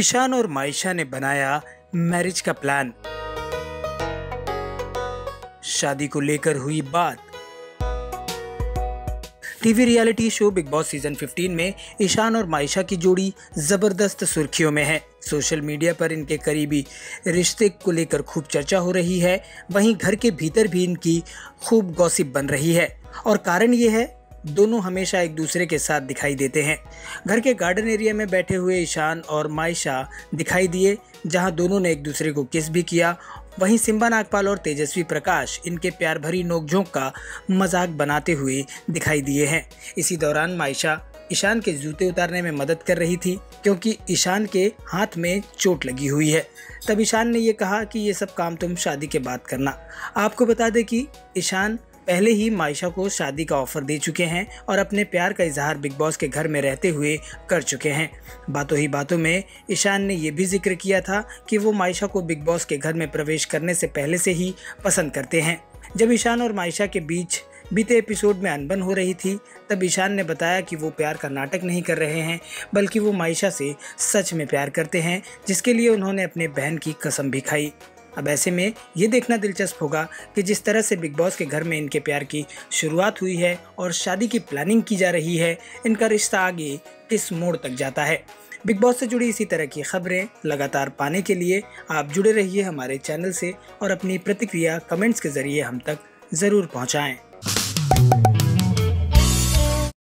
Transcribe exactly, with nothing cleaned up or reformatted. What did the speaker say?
ईशान और मायशा ने बनाया मैरिज का प्लान। शादी को लेकर हुई बात। TV reality show Bigg Boss season पंद्रह में ईशान और मायशा की जोड़ी जबरदस्त सुर्खियों में है। सोशल मीडिया पर इनके करीबी रिश्ते को लेकर खूब चर्चा हो रही है। वहीं घर के भीतर भी इनकी खूब गॉसिप बन रही है और कारण ये है, दोनों हमेशा एक दूसरे के साथ दिखाई देते हैं। घर के गार्डन एरिया में बैठे हुए ईशान और मायशा दिखाई दिए, जहां दोनों ने एक दूसरे को किस भी किया। वहीं सिम्बा नागपाल और तेजस्वी प्रकाश इनके प्यार भरी नोकझोंक का मजाक बनाते हुए दिखाई दिए हैं। इसी दौरान मायशा ईशान के जूते उतारने में मदद कर रही थी, क्योंकि ईशान के हाथ में चोट लगी हुई है। तब ईशान ने ये कहा कि ये सब काम तुम शादी के बाद करना। आपको बता दें कि ईशान पहले ही मायशा को शादी का ऑफर दे चुके हैं और अपने प्यार का इजहार बिग बॉस के घर में रहते हुए कर चुके हैं। बातों ही बातों में ईशान ने यह भी जिक्र किया था कि वो मायशा को बिग बॉस के घर में प्रवेश करने से पहले से ही पसंद करते हैं। जब ईशान और मायशा के बीच बीते एपिसोड में अनबन हो रही थी, तब ईशान ने बताया कि वो प्यार का नाटक नहीं कर रहे हैं, बल्कि वो मायशा से सच में प्यार करते हैं, जिसके लिए उन्होंने अपने बहन की कसम भी खाई। अब ऐसे में ये देखना दिलचस्प होगा कि जिस तरह से बिग बॉस के घर में इनके प्यार की शुरुआत हुई है और शादी की प्लानिंग की जा रही है, इनका रिश्ता आगे किस मोड़ तक जाता है। बिग बॉस से जुड़ी इसी तरह की खबरें लगातार पाने के लिए आप जुड़े रहिए हमारे चैनल से और अपनी प्रतिक्रिया कमेंट्स के जरिए हम तक ज़रूर पहुँचाएँ।